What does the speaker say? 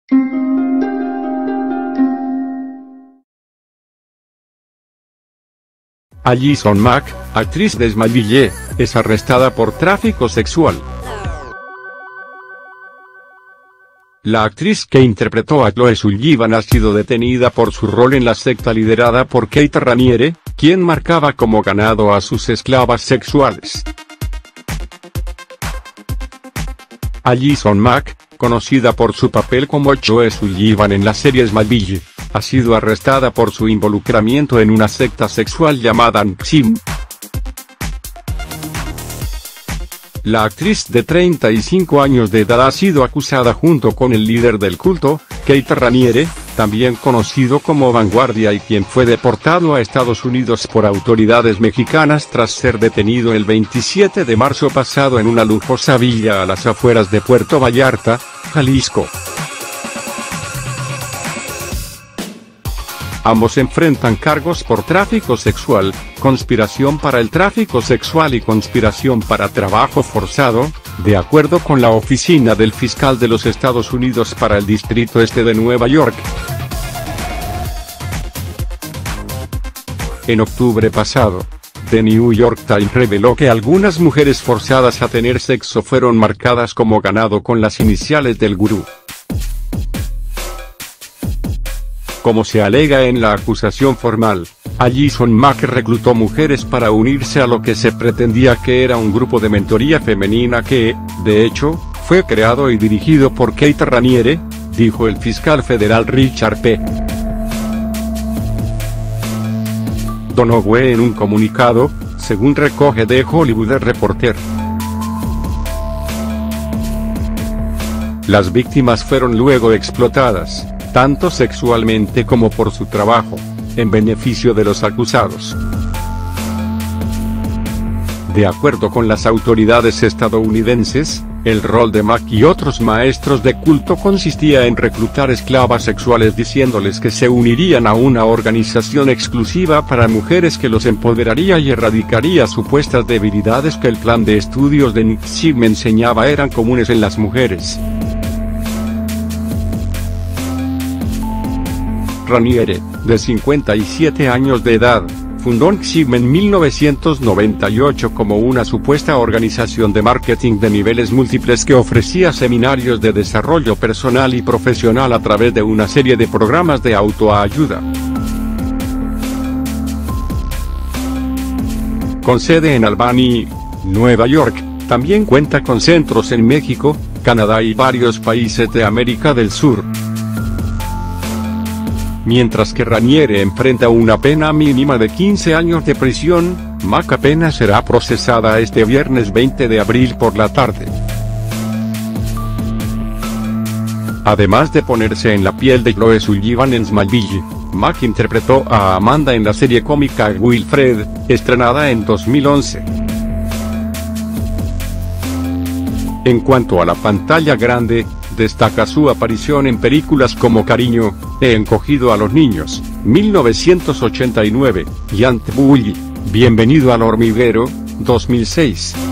Alison Mack, actriz de Smallville, es arrestada por tráfico sexual. La actriz que interpretó a Chloe Sullivan ha sido detenida por su rol en la secta liderada por Keita Raniere, quien marcaba como ganado a sus esclavas sexuales. Alison Mack, conocida por su papel como Chloe Sullivan en la serie Smallville, ha sido arrestada por su involucramiento en una secta sexual llamada NXIVM. La actriz de 35 años de edad ha sido acusada junto con el líder del culto, Keita Raniere, también conocido como Vanguardia y quien fue deportado a Estados Unidos por autoridades mexicanas tras ser detenido el 27 de marzo pasado en una lujosa villa a las afueras de Puerto Vallarta, Jalisco. Ambos enfrentan cargos por tráfico sexual, conspiración para el tráfico sexual y conspiración para trabajo forzado, de acuerdo con la Oficina del Fiscal de los Estados Unidos para el Distrito Este de Nueva York. En octubre pasado, The New York Times reveló que algunas mujeres forzadas a tener sexo fueron marcadas como ganado con las iniciales del gurú. Como se alega en la acusación formal, Alison Mack reclutó mujeres para unirse a lo que se pretendía que era un grupo de mentoría femenina que, de hecho, fue creado y dirigido por Keita Raniere, dijo el fiscal federal Richard P. Donoghue en un comunicado, según recoge The Hollywood Reporter. Las víctimas fueron luego explotadas, tanto sexualmente como por su trabajo, en beneficio de los acusados. De acuerdo con las autoridades estadounidenses, el rol de Mack y otros maestros de culto consistía en reclutar esclavas sexuales diciéndoles que se unirían a una organización exclusiva para mujeres que los empoderaría y erradicaría supuestas debilidades que el plan de estudios de NXIVM enseñaba eran comunes en las mujeres. Raniere, de 57 años de edad, fundó NXIVM en 1998 como una supuesta organización de marketing de niveles múltiples que ofrecía seminarios de desarrollo personal y profesional a través de una serie de programas de autoayuda. Con sede en Albany, Nueva York, también cuenta con centros en México, Canadá y varios países de América del Sur. Mientras que Raniere enfrenta una pena mínima de 15 años de prisión, Mack apenas será procesada este viernes 20 de abril por la tarde. Además de ponerse en la piel de Chloe Sullivan en Smallville, Mack interpretó a Amanda en la serie cómica Wilfred, estrenada en 2011. En cuanto a la pantalla grande, destaca su aparición en películas como Cariño, He encogido a los niños, 1989, y Ant Bully, Bienvenido al hormiguero, 2006.